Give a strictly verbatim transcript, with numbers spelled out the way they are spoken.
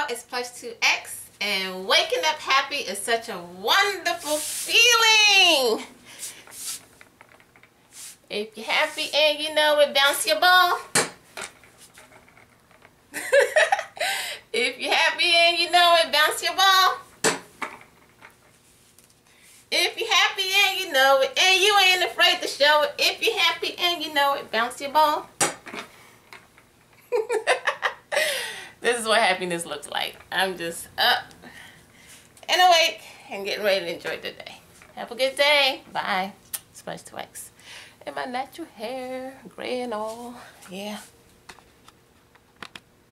it's Plush two X, and waking up happy is such a wonderful feeling. If you're happy and you know it, bounce your ball. If you're happy and you know it, bounce your ball. If you're happy and you know it, and you ain't afraid to show it. If you're happy and you know it, bounce your ball. This is what happiness looks like. I'm just up and awake and getting ready to enjoy the day. Have a good day. Bye. It's Plush two X. And my natural hair, gray and all. Yeah.